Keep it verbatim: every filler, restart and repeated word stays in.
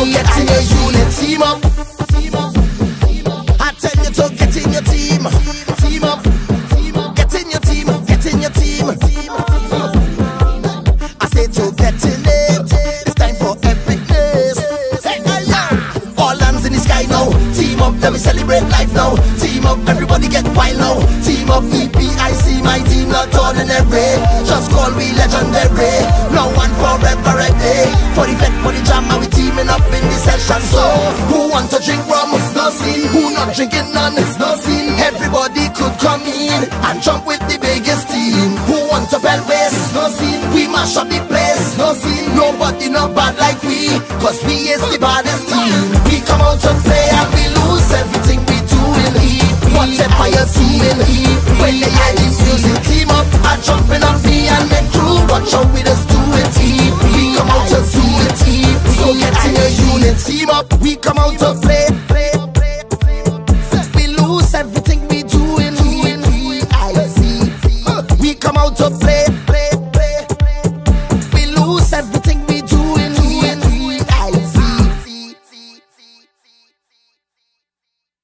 So get in your unit, team up. I tell you to get in your team. Team up. Get in your team. Get in your team. I say to get in it. It's time for epicness. Hey, hey, yeah. All hands in the sky now. Team up, let me celebrate life now. Team up, everybody get wild now. Team up, E P I C, my team not ordinary. Just call me legendary. No one forever a day. For the vet, for the jam, and we teaming up in the session. So, who want to drink rum? It's no scene. Who not drinking none? It's no scene. Everybody could come in and jump with the biggest team. Who want to bell bass? It's no scene. We mash up the place. No scene. Nobody not bad like we, cause we is the baddest team. We come out to play and we lose everything we do in E P. Whatever you're seeing,